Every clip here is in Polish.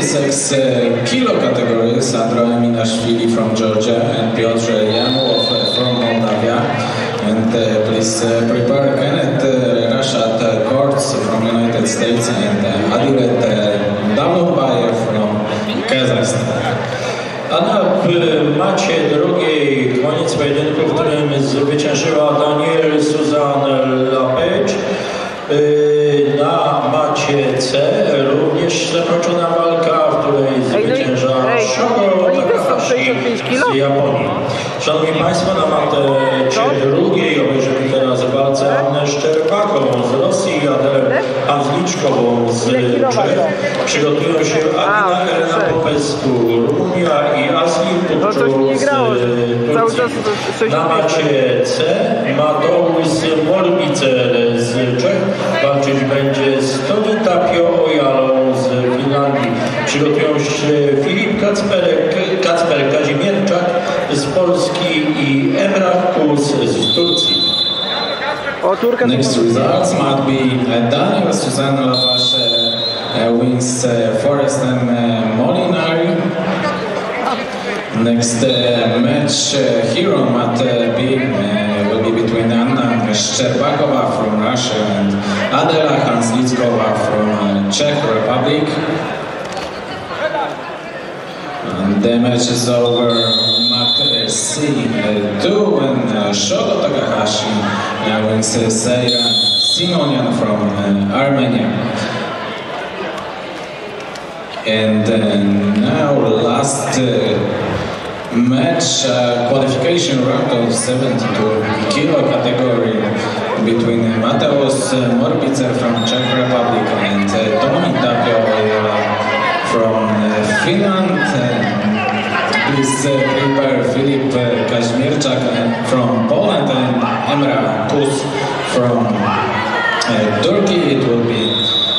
36 kilo category, Sandro Eminashvili from Georgia and Piotr Yanov from Moldavia. And please prepare Kenneth Rashad Korts from United States and Adilet Davlonbayev from Kazakhstan. A na macie drugiej koniec pojedynku, w którym zwyciężyła Daniel Suzanne Lapage. Na macie C również zakończona walka, w której zwycięża Shogo Takahashi z Japonii. Szanowni Państwo, na macie drugiej obejrzymy teraz walce Annę Szczerbakową z Rosji, Adelę Hanzliczkową z Czech. Przygotują się Adina Helena Popescu, Rumunia i Asli Putczu z Turcji. Na macie C Mateusz Morbicer z Czech. Walczyć będzie Stolita Pio-Ojalo z Finlandii. Przygotują się Filip Kacper Kazimierczak z Polski i Emrah Kus z Turcji. Next results might be Daniel Suzanne Lapage wins Forrest M. Molinari. Next match here on mat B will be between Anna Szczerbakova from Russia and Adela Hanzlickova from Czech Republic. And the match is over mat C2 and Shogo Takahashi wins Seiran Simonian from Armenia. And now last match, qualification round of 72 kilo category between Mateusz Morbicer from Czech Republic and Tomita Pio-Ojala from Finland. Please prepare Filip Kazimierczak from Poland and Emrah Kus from Turkey. It will be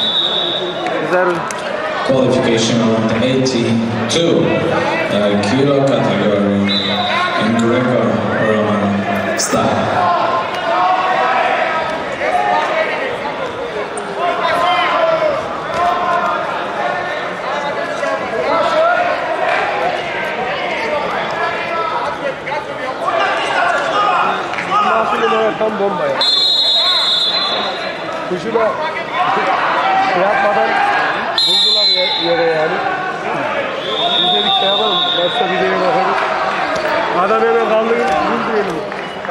qualification round 82 kilo category in Greco-Roman style. Tam bomba ya. Kuşu da yapmadan buldular yere yani. Biz dedik şey yapalım. Başka videoya bakalım. Adam hemen kaldırıp buldu elimi.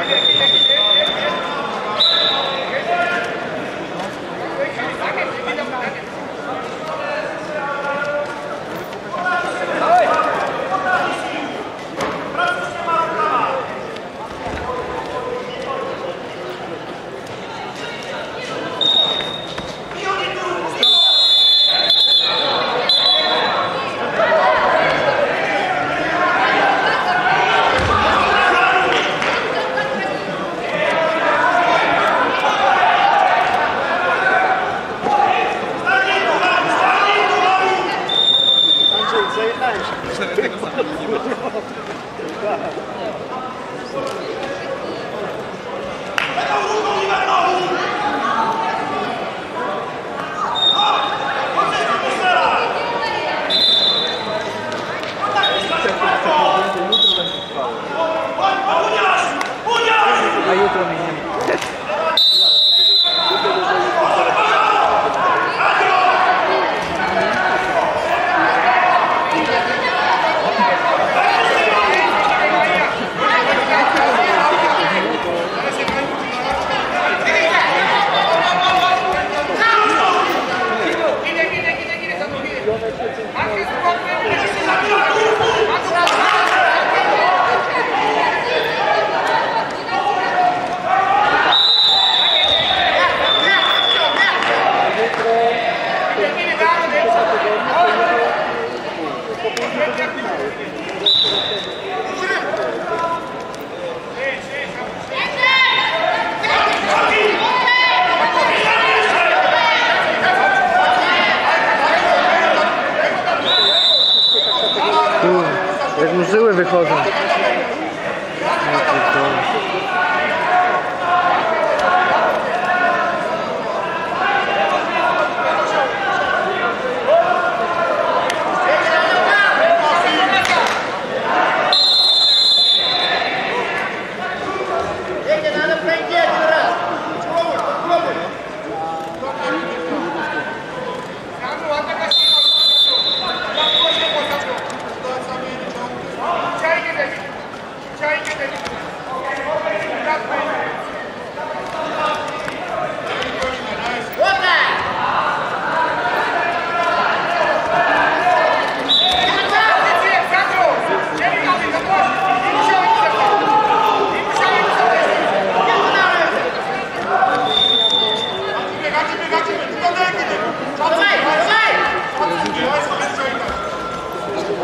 Jak mu żyły wychodzą.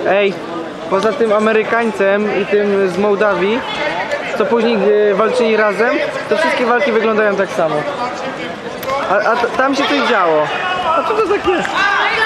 Ej, poza tym Amerykańcem i tym z Mołdawii, co później walczyli razem, to wszystkie walki wyglądają tak samo. A tam się coś działo. A co to tak jest?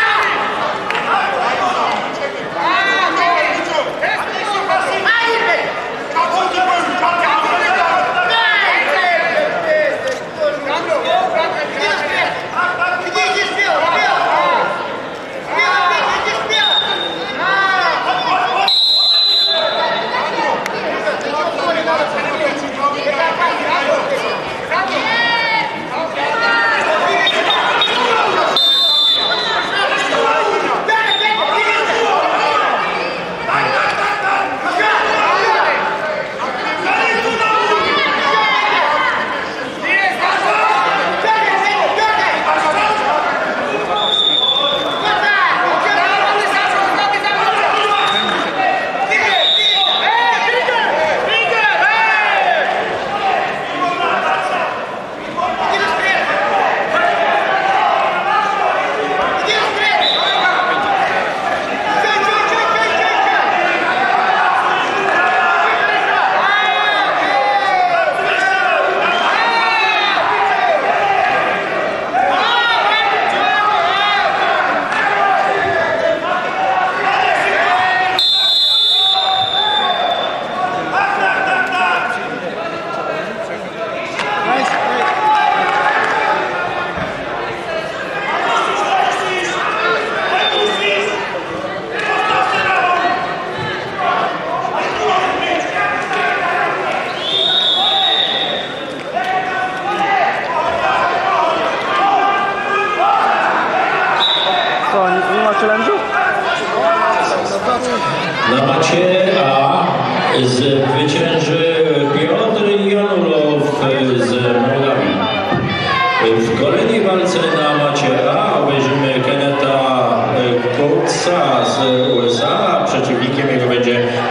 Na macie A zwycięży Piotr Janulow z Mołdawii. W kolejnej walce na macie A obejrzymy Kenneta Coatesa z USA. Przeciwnikiem jego będzie